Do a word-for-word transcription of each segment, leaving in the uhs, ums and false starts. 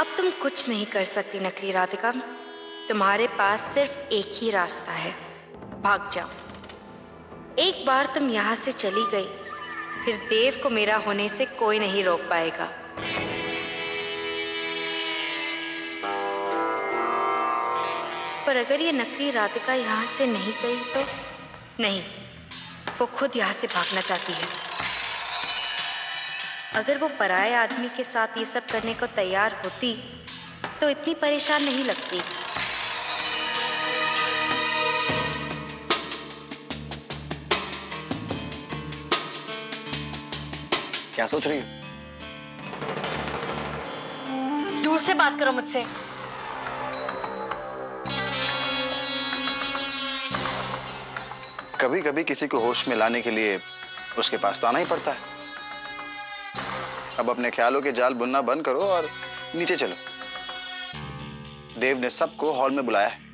अब तुम कुछ नहीं कर सकती नकली राधिका। तुम्हारे पास सिर्फ एक ही रास्ता है, भाग जाओ। एक बार तुम यहाँ से चली गई, फिर देव को मेरा होने से कोई नहीं रोक पाएगा। पर अगर ये नकली राधिका यहाँ से नहीं गई तो? नहीं, वो खुद यहाँ से भागना चाहती है। अगर वो पराये आदमी के साथ ये सब करने को तैयार होती तो इतनी परेशान नहीं लगती। क्या सोच रही हो? दूर से बात करो मुझसे। कभी कभी किसी को होश में लाने के लिए उसके पास तो आना ही पड़ता है। अब अपने ख्यालों के जाल बुनना बंद करो और नीचे चलो। देव ने सबको हॉल में बुलाया है।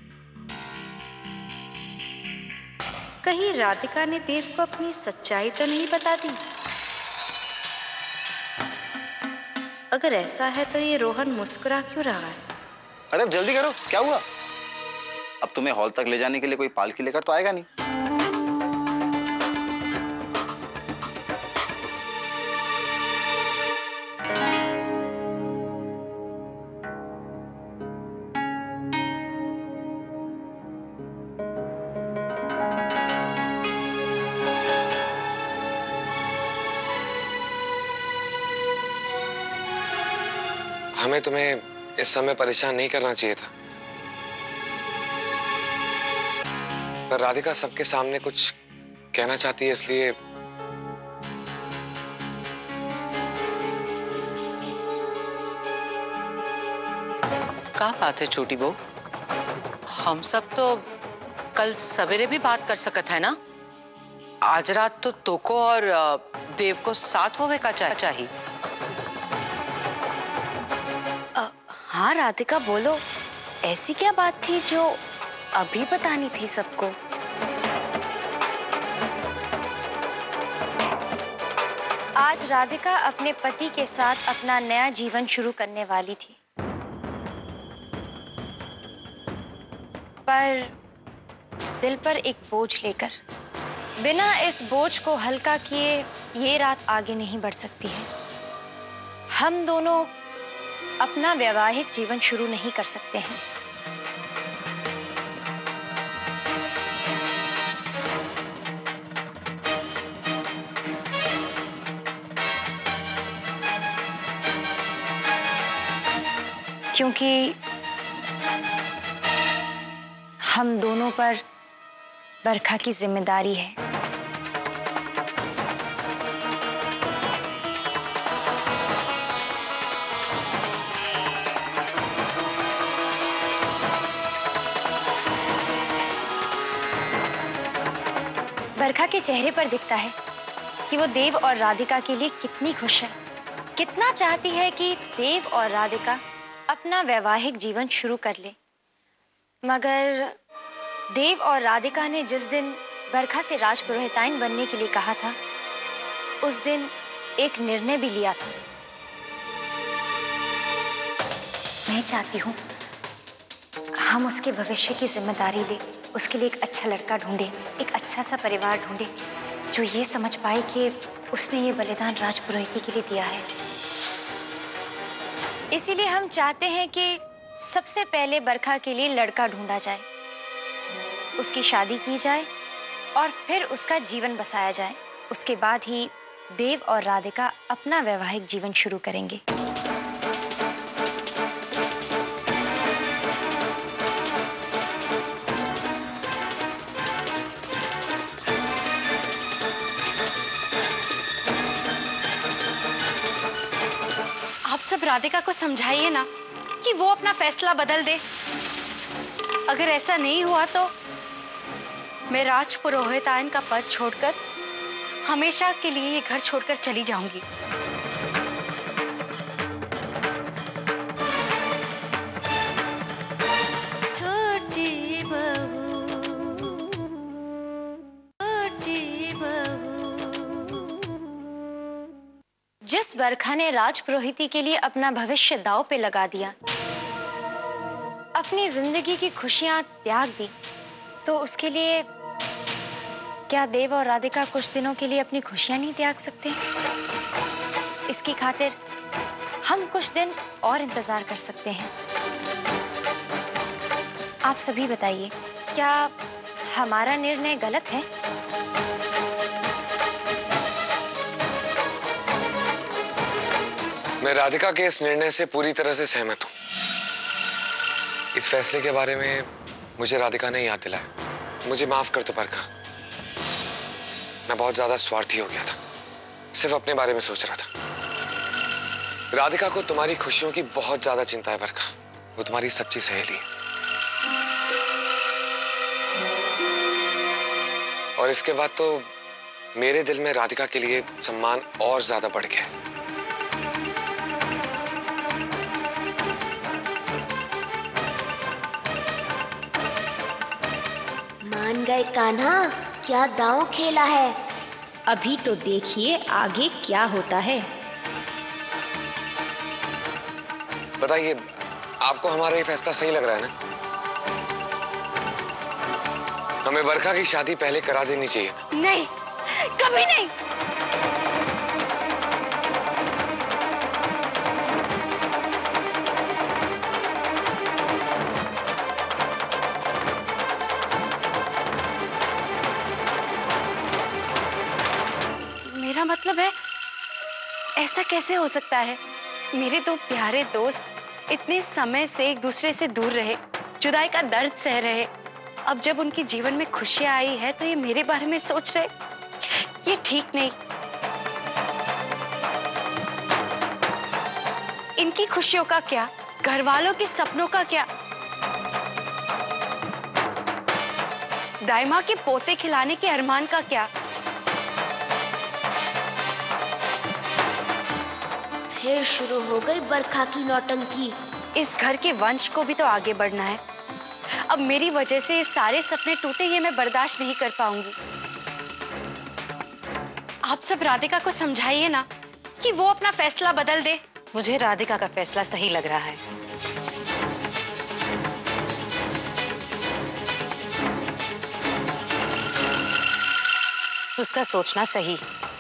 कहीं राधिका ने देव को अपनी सच्चाई तो नहीं बता दी? अगर ऐसा है तो ये रोहन मुस्कुरा क्यों रहा है? अरे अब जल्दी करो, क्या हुआ? अब तुम्हें हॉल तक ले जाने के लिए कोई पालकी लेकर तो आएगा नहीं। हमें तुम्हें इस समय परेशान नहीं करना चाहिए था, पर राधिका सबके सामने कुछ कहना चाहती है, इसलिए क्या बात है छोटी बहू? हम सब तो कल सवेरे भी बात कर सकत है ना। आज रात तो तोको और देव को साथ होवे का चा, चाहिए। हाँ राधिका बोलो, ऐसी क्या बात थी जो अभी बतानी थी सबको? आज राधिका अपने पति के साथ अपना नया जीवन शुरू करने वाली थी, पर दिल पर एक बोझ लेकर। बिना इस बोझ को हल्का किए ये रात आगे नहीं बढ़ सकती है। हम दोनों अपना वैवाहिक जीवन शुरू नहीं कर सकते हैं। क्योंकि हम दोनों पर बरखा की जिम्मेदारी है। बरखा के चेहरे पर दिखता है कि वो देव और राधिका के लिए कितनी खुश है, कितना चाहती है कि देव और राधिका अपना वैवाहिक जीवन शुरू कर ले। मगर देव और राधिका ने जिस दिन बरखा से राजपुरोहिताइन बनने के लिए कहा था, उस दिन एक निर्णय भी लिया था। मैं चाहती हूँ हम उसके भविष्य की जिम्मेदारी ले, उसके लिए एक अच्छा लड़का ढूंढे, एक अच्छा सा परिवार ढूंढे जो ये समझ पाए कि उसने ये बलिदान राजपुरोहिती के लिए दिया है। इसीलिए हम चाहते हैं कि सबसे पहले बरखा के लिए लड़का ढूंढा जाए, उसकी शादी की जाए और फिर उसका जीवन बसाया जाए। उसके बाद ही देव और राधिका अपना वैवाहिक जीवन शुरू करेंगे। आप सब राधिका को समझाइए ना कि वो अपना फैसला बदल दे। अगर ऐसा नहीं हुआ तो मैं राजपुरोहिताइन का पद छोड़कर हमेशा के लिए ये घर छोड़कर चली जाऊंगी। छोटी बहू, छोटी बहू, जिस बरखा ने राजपुरोहिती के लिए अपना भविष्य दांव पे लगा दिया, अपनी जिंदगी की खुशियां त्याग दी, तो उसके लिए क्या देव और राधिका कुछ दिनों के लिए अपनी खुशियां नहीं त्याग सकते? इसकी खातिर हम कुछ दिन और इंतजार कर सकते हैं। आप सभी बताइए, क्या हमारा निर्णय गलत है? मैं राधिका के इस निर्णय से पूरी तरह से सहमत हूं। इस फैसले के बारे में मुझे राधिका ने याद दिलाया। मुझे माफ कर दो बरखा, मैं बहुत ज्यादा स्वार्थी हो गया था, सिर्फ अपने बारे में सोच रहा था। राधिका को तुम्हारी खुशियों की बहुत ज्यादा चिंता है बरखा, वो तुम्हारी सच्ची सहेली है। और इसके बाद तो मेरे दिल में राधिका के लिए सम्मान और ज्यादा बढ़ गया है। मान गए कान्हा, क्या दांव खेला है। अभी तो देखिए आगे क्या होता है। बताइए, आपको हमारा ये फैसला सही लग रहा है ना? हमें बरखा की शादी पहले करा देनी चाहिए। नहीं, कभी नहीं। मेरा मतलब है, ऐसा कैसे हो सकता है? मेरे दो प्यारे दोस्त इतने समय से एक दूसरे से दूर रहे, जुदाई का दर्द सह रहे, अब जब उनके जीवन में खुशियां आई है तो ये मेरे बारे में सोच रहे, ये ठीक नहीं। इनकी खुशियों का क्या, घर वालों के सपनों का क्या, दाइमा के पोते खिलाने के अरमान का क्या? फिर शुरू हो गई बरखा की नौटंकी। इस घर के वंश को भी तो आगे बढ़ना है। अब मेरी वजह से ये सारे सपने टूटे, ये मैं बर्दाश्त नहीं कर पाऊंगी। आप सब राधिका को समझाइए ना कि वो अपना फैसला बदल दे। मुझे राधिका का फैसला सही लग रहा है। उसका सोचना सही।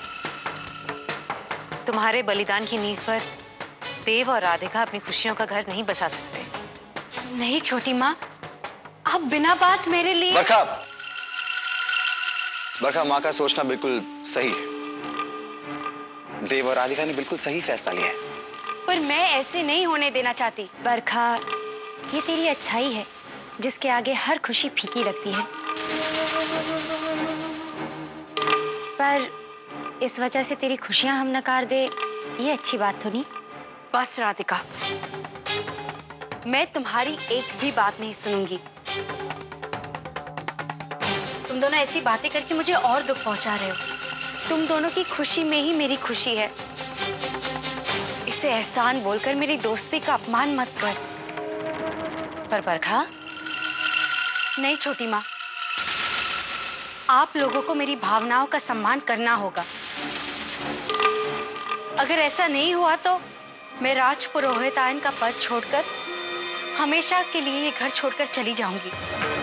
तुम्हारे बलिदान की नींव पर देव और राधिका अपनी खुशियों का घर नहीं बसा सकते। नहीं छोटी माँ, आप बिना बात मेरे लिए। बरखा, बरखा, माँ का सोचना बिल्कुल सही है। देव और राधिका ने बिल्कुल सही फैसला लिया है। पर मैं ऐसे नहीं होने देना चाहती। बरखा, ये तेरी अच्छाई है जिसके आगे हर खुशी फीकी लगती है। पर इस वजह से तेरी खुशियां हम नकार दे, ये अच्छी बात तो नहीं। बस राधिका, मैं तुम्हारी एक भी बात नहीं सुनूंगी। तुम दोनों ऐसी बातें करके मुझे और दुख पहुंचा रहे हो। तुम दोनों की खुशी में ही मेरी खुशी है। इसे एहसान बोलकर मेरी दोस्ती का अपमान मत कर। पर बरखा, नहीं छोटी माँ, आप लोगों को मेरी भावनाओं का सम्मान करना होगा। अगर ऐसा नहीं हुआ तो मैं राजपुरोहितायन का पद छोड़कर हमेशा के लिए ये घर छोड़कर चली जाऊंगी।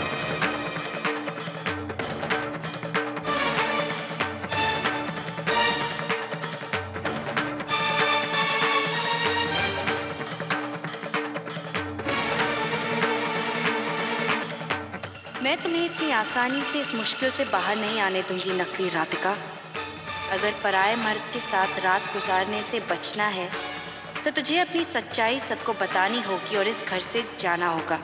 मैं तुम्हें इतनी आसानी से इस मुश्किल से बाहर नहीं आने दूंगी नकली राधिका। अगर पराये मर्द के साथ रात गुजारने से बचना है तो तुझे अपनी सच्चाई सबको बतानी होगी और इस घर से जाना होगा।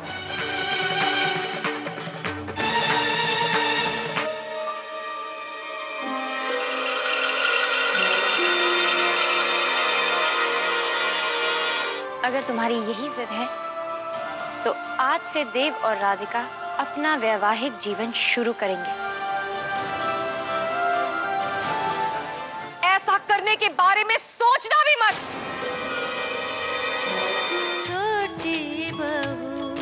अगर तुम्हारी यही जिद है तो आज से देव और राधिका अपना वैवाहिक जीवन शुरू करेंगे। ऐसा करने के बारे में सोचना भी मत। छोटी बहू,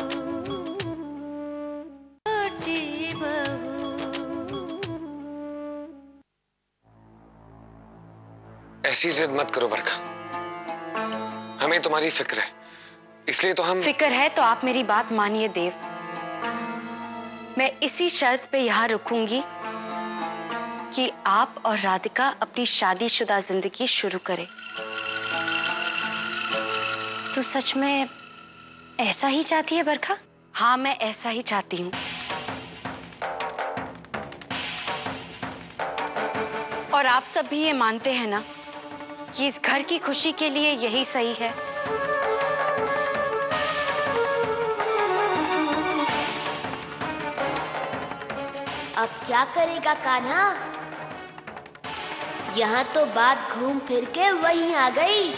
छोटी बहू। ऐसी जिद मत करो बरखा, हमें तुम्हारी फिक्र है, इसलिए तो हम। फिक्र है तो आप मेरी बात मानिए देव। मैं इसी शर्त पे यहाँ रुकूंगी कि आप और राधिका अपनी शादीशुदा जिंदगी शुरू करें। तू सच में ऐसा ही चाहती है बरखा? हाँ, मैं ऐसा ही चाहती हूँ। और आप सब भी ये मानते हैं ना कि इस घर की खुशी के लिए यही सही है? अब क्या करेगा कान्हा? यहाँ तो बात घूम फिर के वहीं आ गई।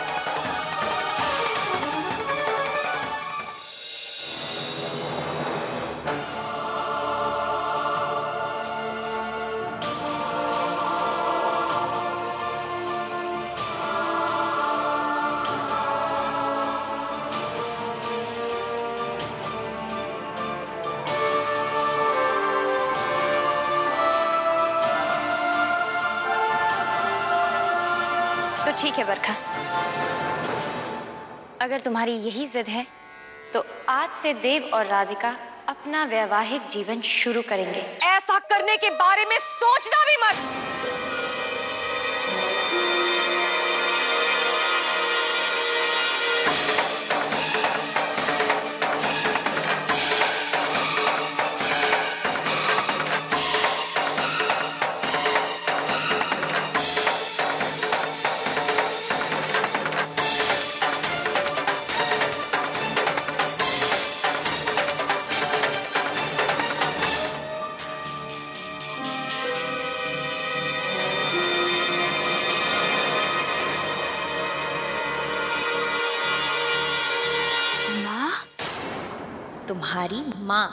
तो ठीक है बरखा, अगर तुम्हारी यही जिद है तो आज से देव और राधिका अपना वैवाहिक जीवन शुरू करेंगे। ऐसा करने के बारे में सोचना भी मत। तुम्हारी माँ,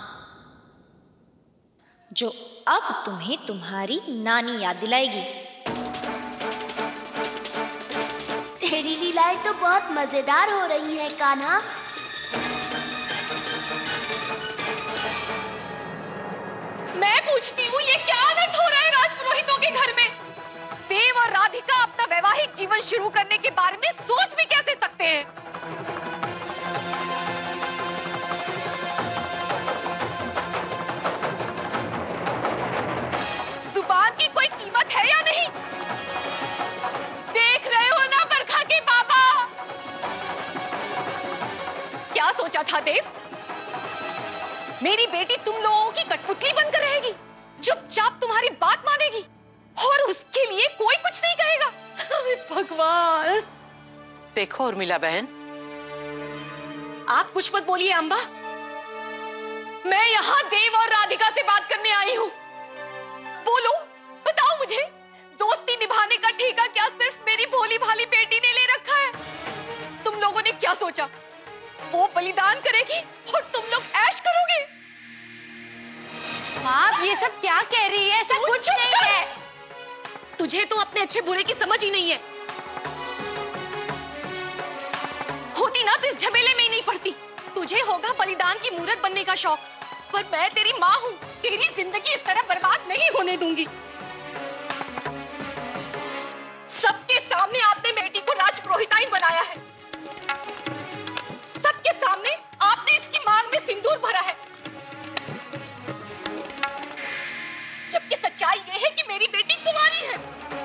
जो अब तुम्हें तुम्हारी नानी याद दिलाएगी। तेरी लीलाएं तो बहुत मजेदार हो रही हैं कान्हा। मैं पूछती हूँ, ये क्या अनर्थ हो रहा है राजपुरोहितों के घर में? देव और राधिका अपना वैवाहिक जीवन शुरू करने के बारे में सोच भी कैसे सकते हैं? जुबान की कोई कीमत है या नहीं? देख रहे हो ना बरखा के पापा? क्या सोचा था देव? मेरी बेटी तुम लोगों की कठपुतली बनकर रहेगी, चुपचाप तुम्हारी बात मानेगी और उसके लिए कोई कुछ नहीं कहेगा? भगवान। देखो उर्मिला बहन, आप कुछ मत बोलिए अंबा। मैं यहाँ देव और राधिका से बात करने आई हूँ। बोलो, बताओ मुझे, दोस्ती निभाने का ठेका क्या सिर्फ मेरी भोली भाली बेटी ने ले रखा है? तुम लोगों ने क्या सोचा, वो बलिदान करेगी और तुम लोग ऐश करोगे? आप ये सब क्या कह रही है? ऐसा कुछ नहीं है। तुझे तो अपने अच्छे बुरे की समझ ही नहीं है। होती ना तो इस झमेले में ही नहीं पड़ती। तुझे होगा बलिदान की मूरत बनने का शौक, पर मैं तेरी माँ हूँ, तेरी जिंदगी इस तरह बर्बाद नहीं होने दूंगी। सबके सामने आपने बेटी को राजपुरोहिताइन बनाया है। सबके सामने आपने इसकी मांग में सिंदूर भरा है, जबकि सच्चाई ये है कि मेरी बेटी कुंवारी है।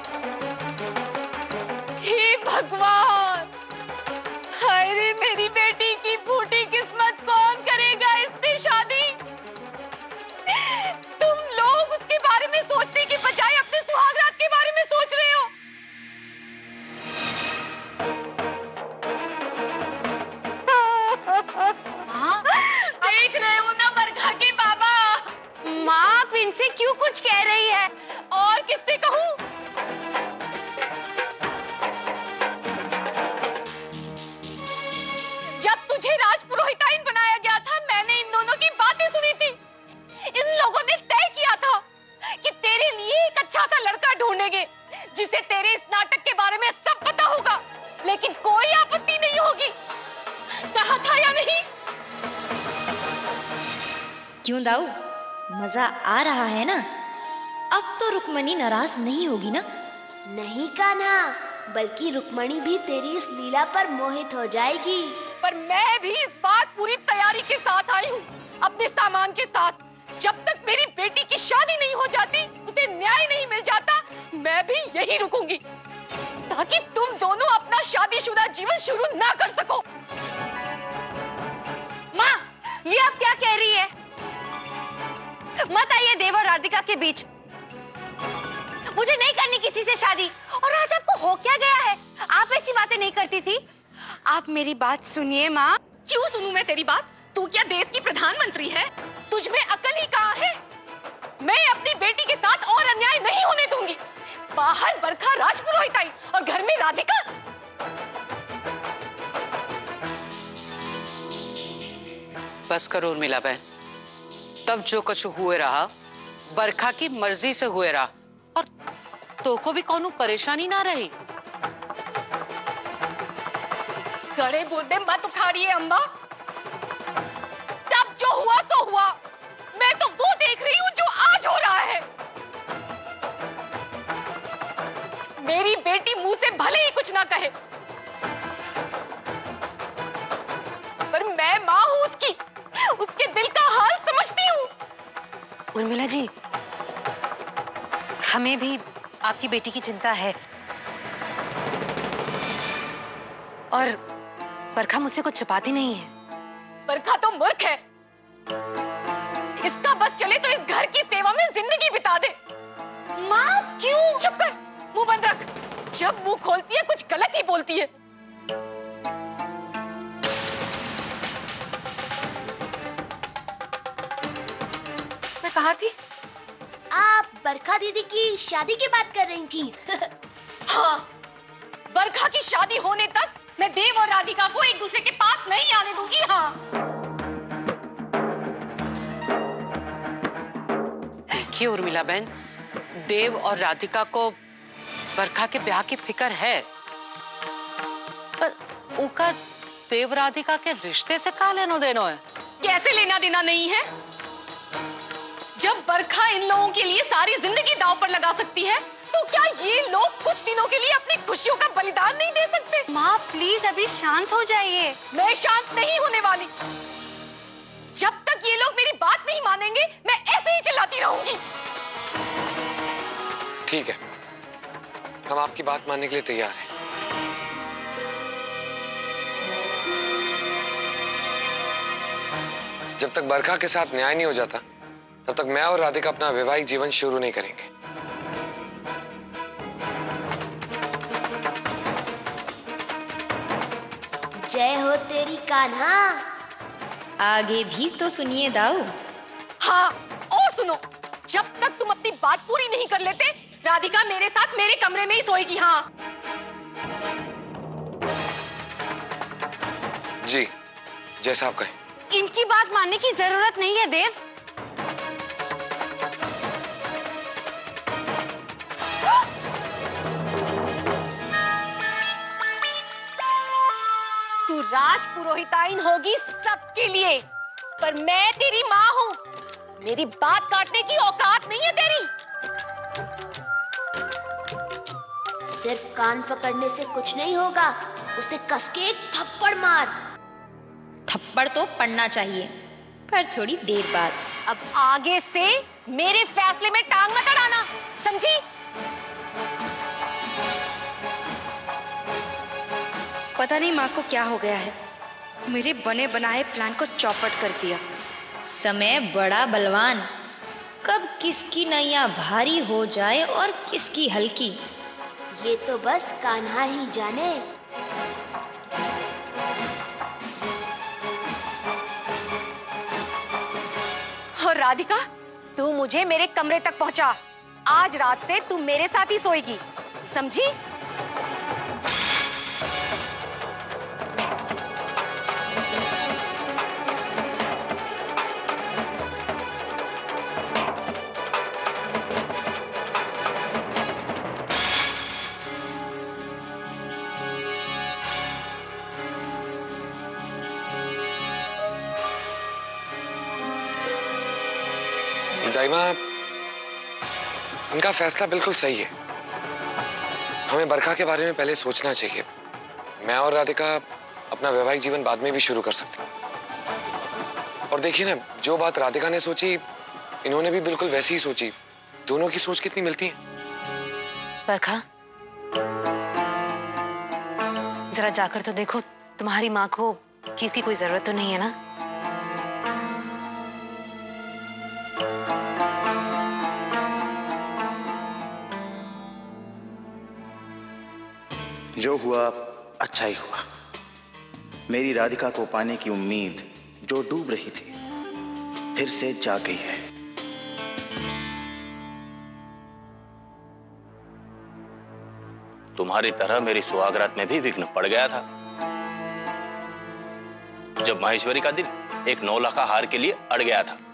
हे भगवान, हाय रे मेरी बेटी की फूटी किस्मत, कौन करेगा इससे शादी? तुम लोग उसके बारे में सोचने की बजाय अपने सुहागरात के बारे में सोच रहे हो। देख रहे हो ना बरखा के बाबा? माँ, आप इनसे क्यों कुछ कह रही है? और किससे कहूँ? जब तुझे राजपुरोहिताइन बनाया गया था, मैंने इन दोनों की बातें सुनी थी। इन लोगों ने तय किया था कि तेरे लिए एक अच्छा सा लड़का ढूंढेंगे, जिसे तेरे इस नाटक के बारे में सब पता होगा, लेकिन कोई आपत्ति नहीं होगी। कहा था या नहीं? क्यों दाऊ, मजा आ रहा है ना? अब तो रुक्मणी नाराज नहीं होगी ना? नहीं कान्हा, बल्कि रुक्मणी भी तेरी इस लीला पर मोहित हो जाएगी। पर मैं भी इस बार पूरी तैयारी के साथ आई हूँ, अपने सामान के साथ। जब तक मेरी बेटी की शादी नहीं हो जाती, उसे न्याय नहीं मिल जाता, मैं भी यही रुकूंगी, ताकि तुम दोनों अपना शादीशुदा जीवन शुरू ना कर सको। माँ, ये आप क्या कह रही है? मत आइए देव और राधिका के बीच। मुझे नहीं करनी किसी से शादी। और आज आपको हो क्या गया है? आप ऐसी बातें नहीं करती थी। आप मेरी बात सुनिए माँ। क्यों सुनूं मैं तेरी बात? तू क्या देश की प्रधानमंत्री है? तुझ में अकल ही कहाँ है? मैं अपनी बेटी के साथ और अन्याय नहीं होने दूंगी। बाहर बरखा राजपुरोहित आई और घर में राधिका। बस करो उर्मिला बहन, तब जो कुछ हुए रहा बरखा की मर्जी से हुए रहा, और तो को भी कौन परेशानी ना रही। गड़े बोलते मत उखाड़िए अम्मा। तब जो हुआ सो हुआ, मैं तो वो देख रही हूँ जो आज हो रहा है। मेरी बेटी मुंह से भले ही कुछ ना कहे, पर मैं माँ हूँ उसकी, उसके दिल का हाल समझती हूँ। उर्मिला जी, हमें भी आपकी बेटी की चिंता है, और बरखा मुझसे कुछ छिपाती नहीं है। बरखा तो मूर्ख है, इसका बस चले तो इस घर की सेवा में जिंदगी बिता दे। माँ क्यों? चुप कर, मुंह बंद रख। जब मुंह खोलती है कुछ गलत ही बोलती है। मैं कहाँ थी? आप बरखा दीदी की शादी की बात कर रही थी। हाँ, बरखा की शादी होने तक मैं देव और राधिका को एक दूसरे के पास नहीं आने दूंगी। हाँ, देखिए उर्मिला बहन, देव और राधिका को बरखा के ब्याह की फिक्र है, पर उनका देव राधिका के रिश्ते से का लेनो देनो है? कैसे लेना देना नहीं है? जब बरखा इन लोगों के लिए सारी जिंदगी दांव पर लगा सकती है, तो क्या ये लोग कुछ दिनों के लिए अपनी खुशियों का बलिदान नहीं दे सकते? माँ प्लीज अभी शांत हो जाइए। मैं शांत नहीं होने वाली। जब तक ये लोग मेरी बात नहीं मानेंगे, मैं ऐसे ही चिल्लाती रहूंगी। ठीक है, हम आपकी बात मानने के लिए तैयार हैं। जब तक बरखा के साथ न्याय नहीं हो जाता, तब तक मैं और राधिका अपना वैवाहिक जीवन शुरू नहीं करेंगे। जय हो तेरी कान्हा। आगे भी तो सुनिए दाऊ। हाँ, और सुनो, जब तक तुम अपनी बात पूरी नहीं कर लेते, राधिका मेरे साथ मेरे कमरे में ही सोएगी। हाँ जी, जैसा आप कहें। इनकी बात मानने की जरूरत नहीं है देव। तू राजपुरोहिताइन होगी सबके लिए, पर मैं तेरी माँ हूँ। मेरी बात काटने की औकात नहीं है तेरी। सिर्फ कान पकड़ने से कुछ नहीं होगा, उसे कसके एक थप्पड़ मार। थप्पड़ तो पड़ना चाहिए, पर थोड़ी देर बाद। अब आगे से मेरे फैसले में टांग मत अड़ाना, समझी? पता नहीं माँ को क्या हो गया है, मेरे बने बनाए प्लान को चौपट कर दिया। समय बड़ा बलवान, कब किसकी नैया भारी हो जाए और किसकी हल्की, ये तो बस कान्हा ही जाने। और राधिका, तू मुझे मेरे कमरे तक पहुंचा। आज रात से तू मेरे साथ ही सोएगी, समझी? दाई माँ, इनका फैसला बिल्कुल सही है। हमें बरखा के बारे में पहले सोचना चाहिए। मैं और राधिका अपना वैवाहिक जीवन बाद में भी शुरू कर सकते हैं। और देखिए ना, जो बात राधिका ने सोची इन्होंने भी बिल्कुल वैसी ही सोची। दोनों की सोच कितनी मिलती है। बरखा, जरा जाकर तो देखो तुम्हारी माँ को कि इसकी कोई जरूरत तो नहीं है ना। जो हुआ अच्छा ही हुआ। मेरी राधिका को पाने की उम्मीद जो डूब रही थी फिर से जाग गई है। तुम्हारी तरह मेरी सुहागरात में भी विघ्न पड़ गया था जब माहेश्वरी का दिल एक नौलखा हार के लिए अड़ गया था।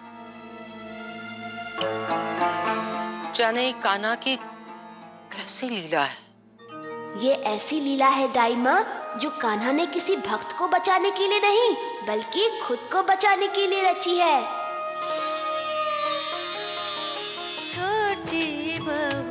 जाने कान्हा की कैसी लीला है। ये ऐसी लीला है दाई माँ जो कान्हा ने किसी भक्त को बचाने के लिए नहीं बल्कि खुद को बचाने के लिए रची है। छोटी बहू